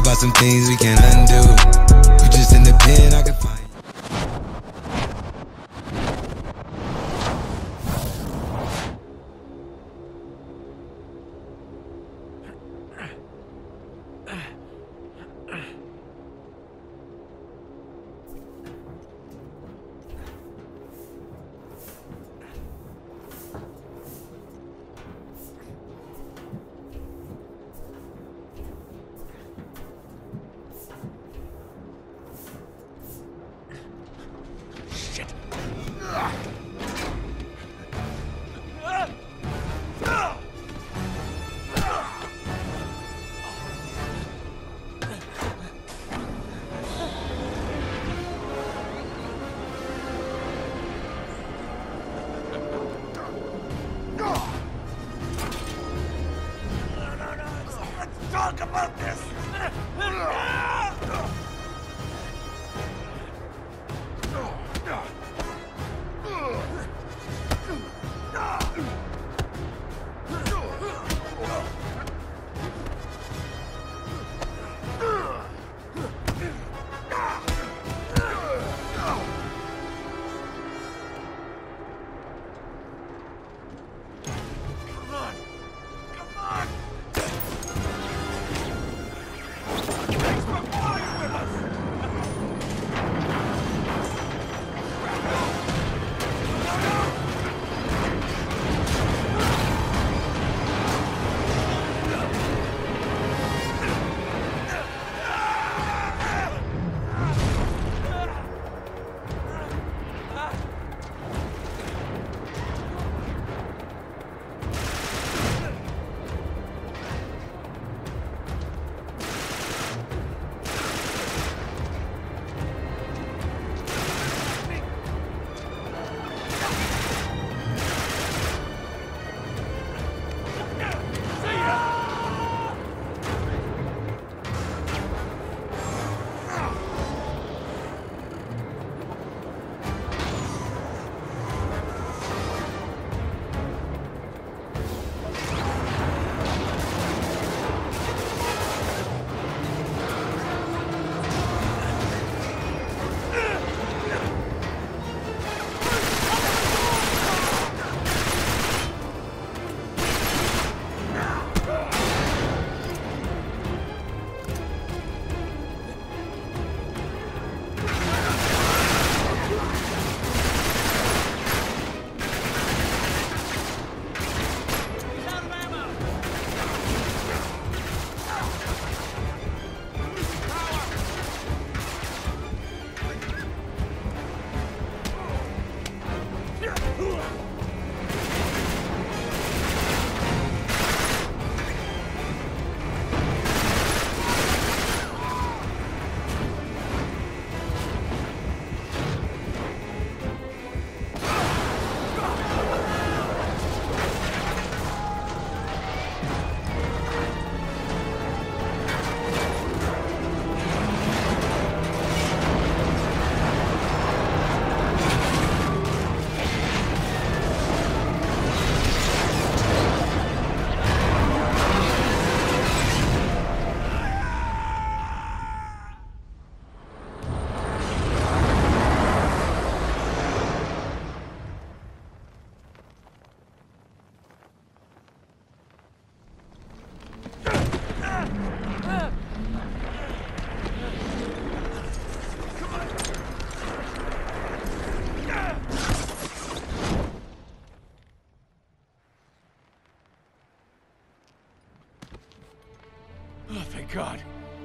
about some things we can't undo. You just in the pen, I can find. Talk about this! Oh, thank God.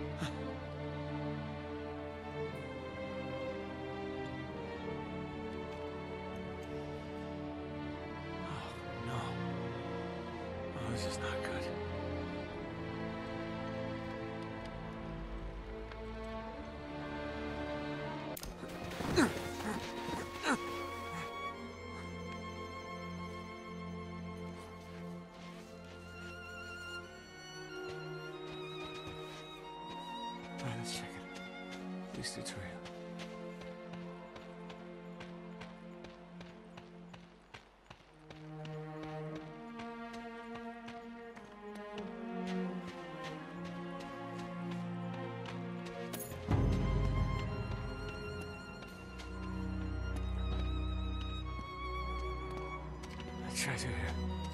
Oh, no. Oh, this is not good. Alright, let's check it. At least it's real. try through here.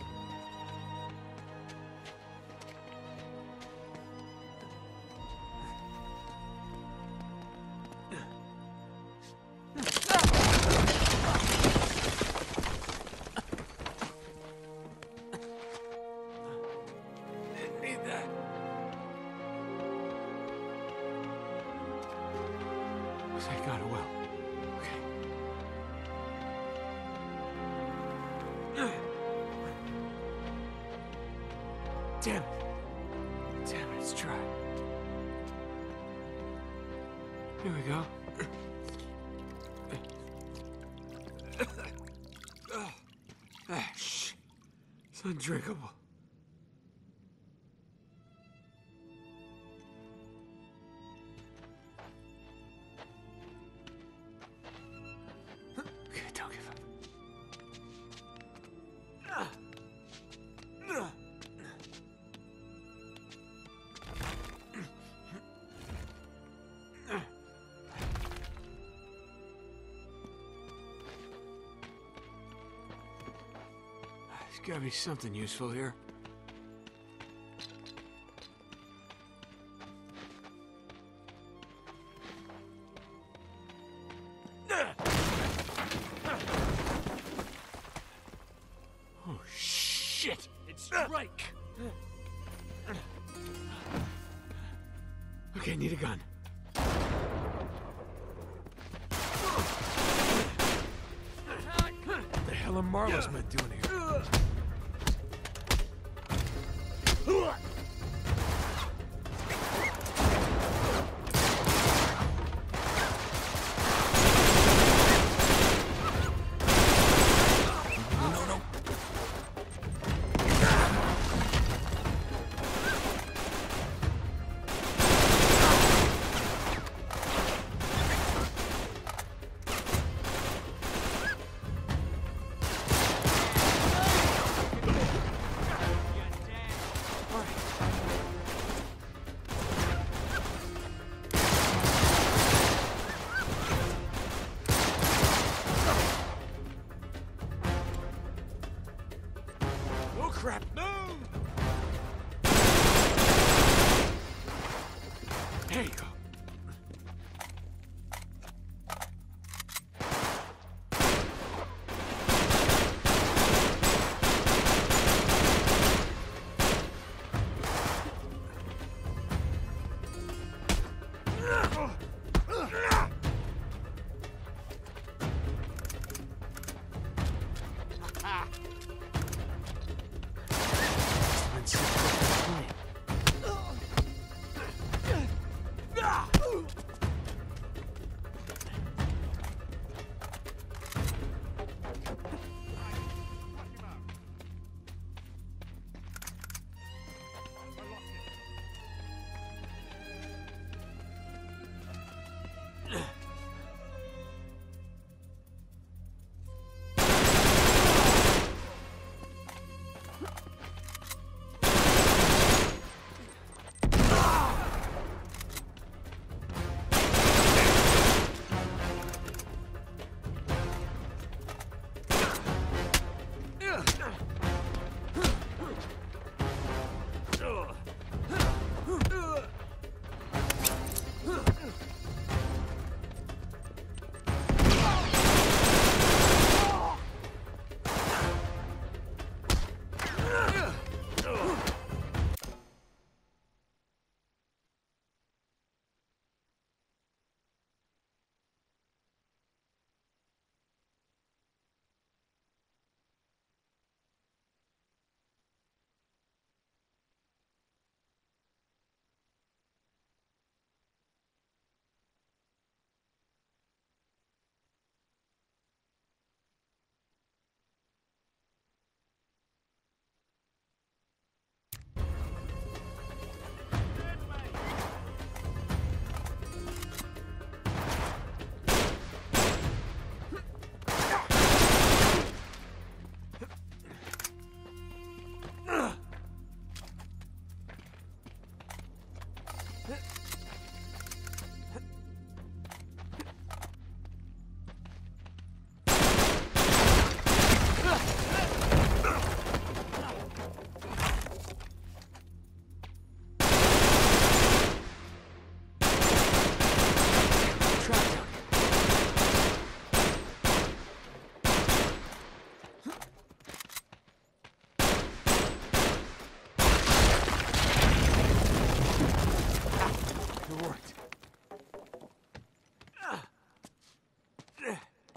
Didn't need that. Thank God it will. Okay. Damn it. Damn it, it's dry. Here we go. Ah, shh. It's undrinkable. Okay, don't give up. There's gotta be something useful here. Oh, shit! It's Strike! Okay, need a gun. What the hell are Marlowe's men doing here? Oh crap! No! There you go.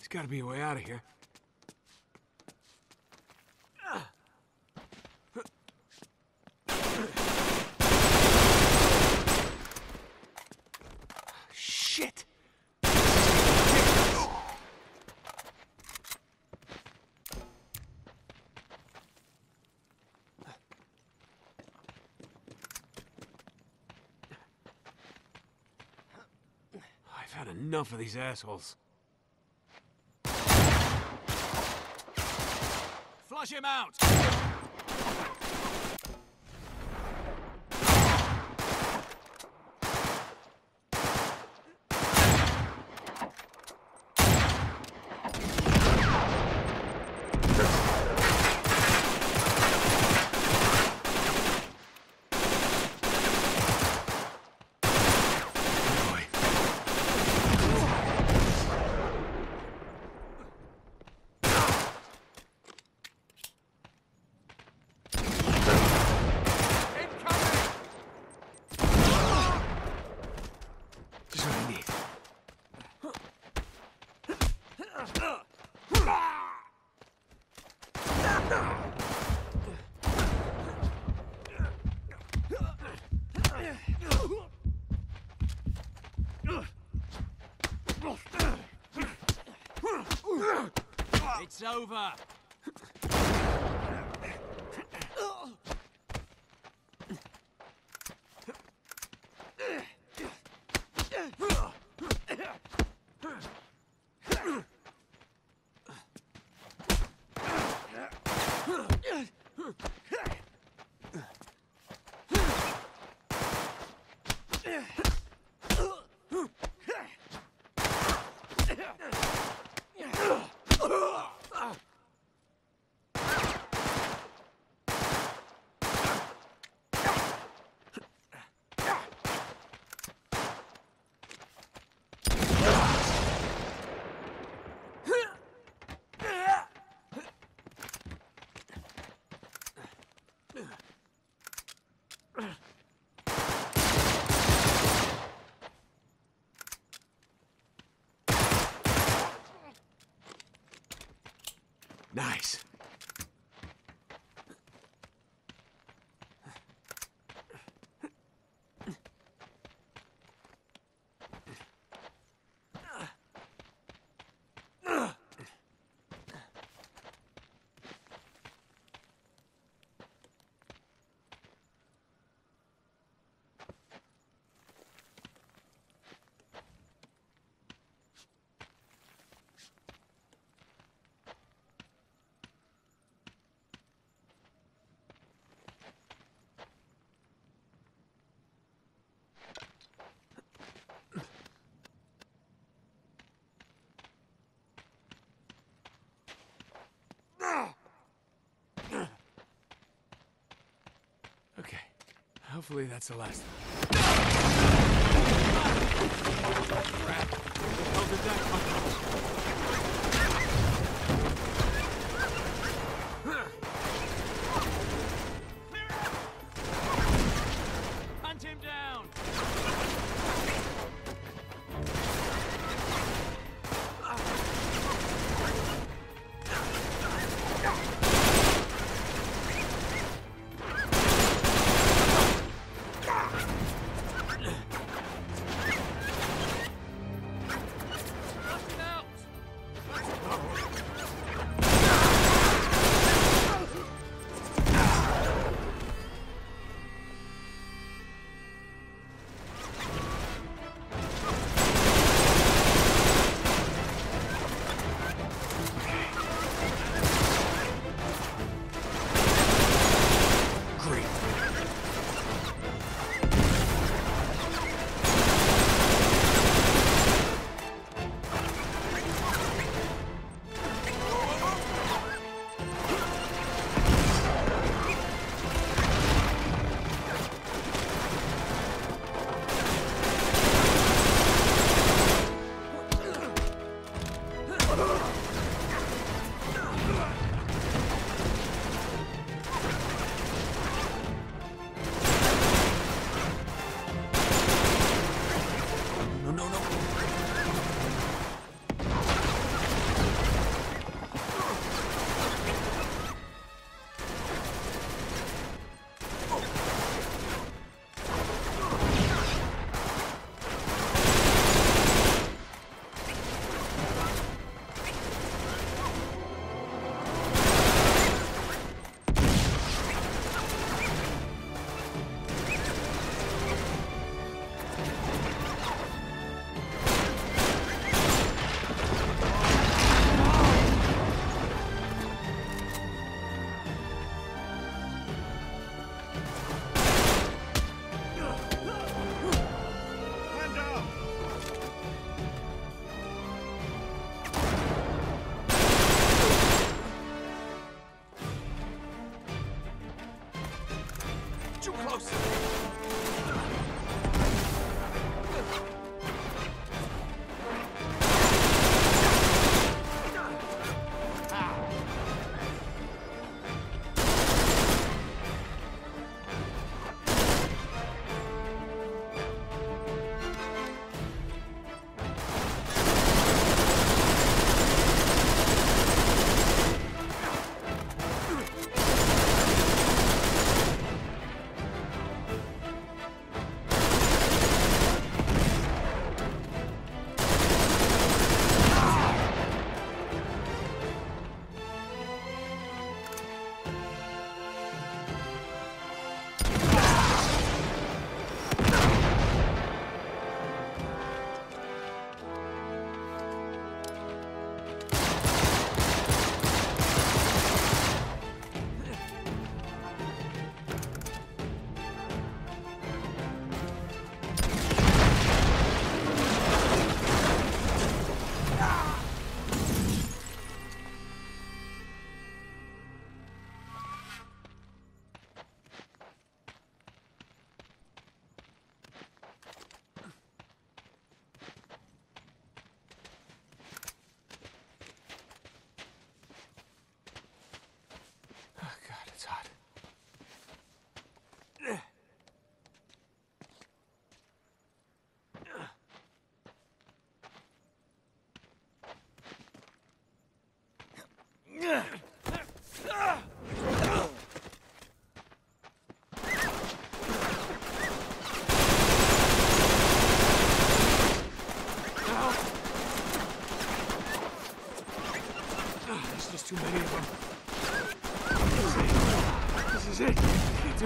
There's gotta be a way out of here. Shit! I've had enough of these assholes. Flush him out! It's over. Nice. Okay, hopefully that's the last one. Crap. How did that come? Hunt him down!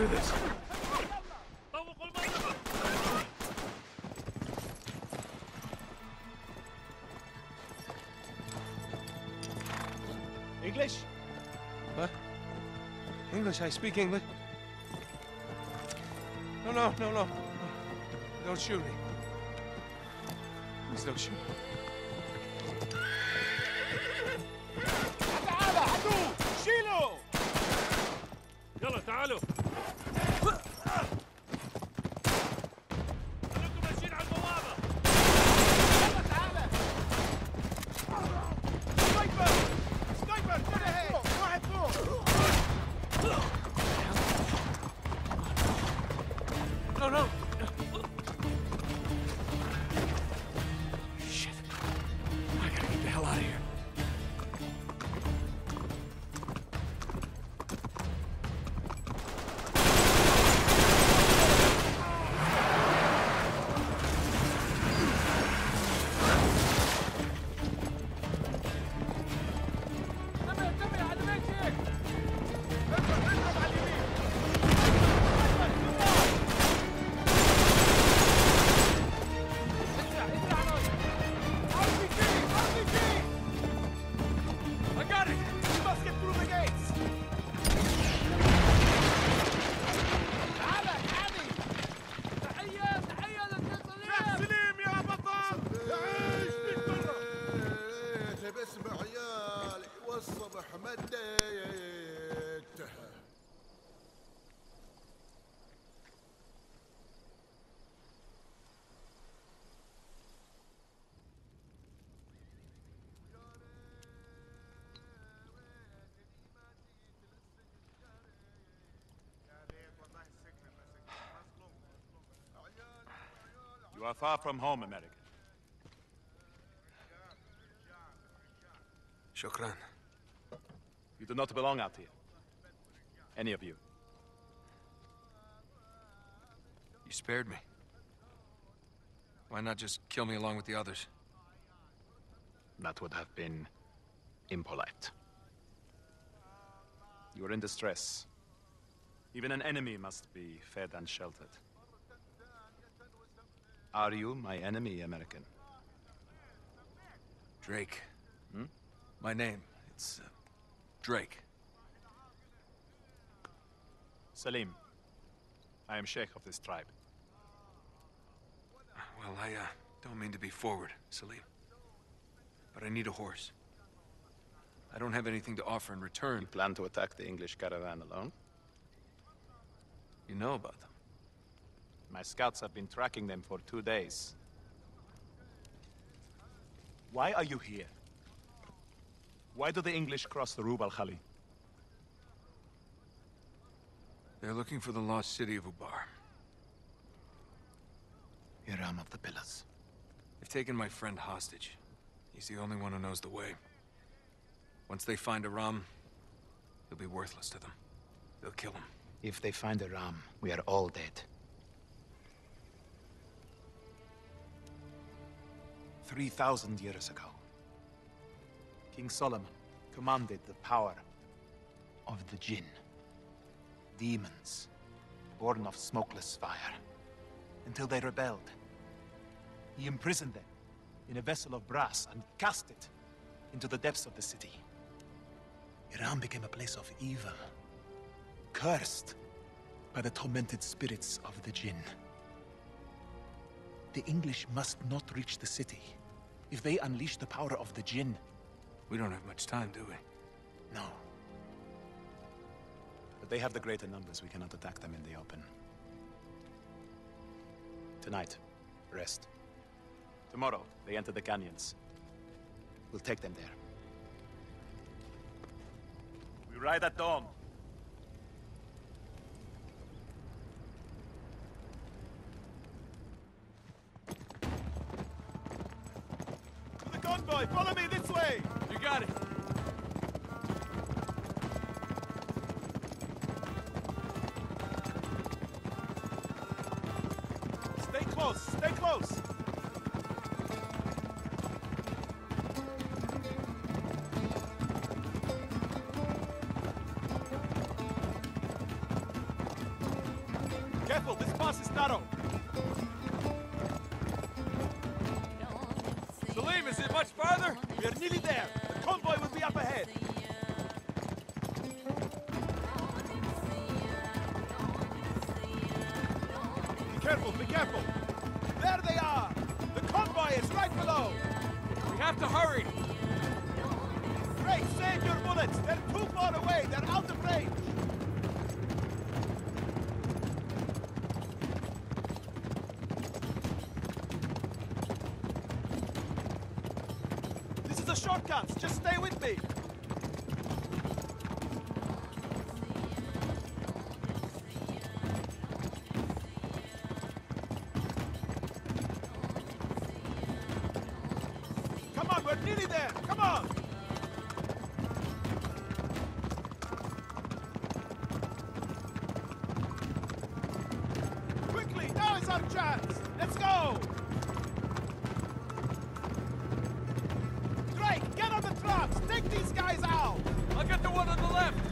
do this. English? What? English, I speak English. No. Don't shoot me. Please don't shoot me. تعال عدو شيله يلا تعالوا. خليكم ماشيين على البوابة. يلا تعال سنايبر كده هيك واحد فوق No. Shit. I gotta get the hell out of here. انتبه على بيتك اضرب على اليمين I got it. We must get through the gates. تعال تعالي تحية للنصر سليم يا بطل يعيش بالدرة باسم عيال والصبح مديت You are far from home, American. Shukran. You do not belong out here. Any of you. You spared me. Why not just kill me along with the others? That would have been impolite. You are in distress. Even an enemy must be fed and sheltered. Are you my enemy, American? Drake. My name, it's Drake. Salim. I am Sheikh of this tribe. Well, I don't mean to be forward, Salim. But I need a horse. I don't have anything to offer in return. You plan to attack the English caravan alone? You know about them. My scouts have been tracking them for 2 days. Why are you here? Why do the English cross the Rub al-Khali? They're looking for the lost city of Ubar. Hiram of the Pillars. They've taken my friend hostage. He's the only one who knows the way. Once they find Aram, he'll be worthless to them. They'll kill him. If they find Aram, we are all dead. 3,000 years ago, King Solomon commanded the power Of the Jinn. Demons, born of smokeless fire. until they rebelled. He imprisoned them in a vessel of brass and cast it into the depths of the city. Iran became a place of evil, cursed by the tormented spirits of the Jinn. The English must not reach the city. If they unleash the power of the Jinn, We don't have much time, do we? no. But they have the greater numbers. We cannot attack them in the open. Tonight, rest. Tomorrow, they enter the canyons. We'll take them there. We ride at dawn. To the convoy! Follow me this way! You got it. Stay close! Stay close! Salim, is it much farther? We are nearly there. The convoy will be up ahead. Be careful, be careful. There they are. The convoy is right below. We have to hurry. Drake, save your bullets. They're too far away. They're out of range. This is a shortcut. Just stay with me. Come on, we're nearly there. Come on. Quickly, now is our chance. Let's go. Drake, get on the trucks. Take these guys out. I'll get the one on the left.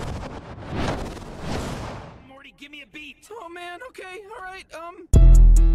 Oh man, okay, alright,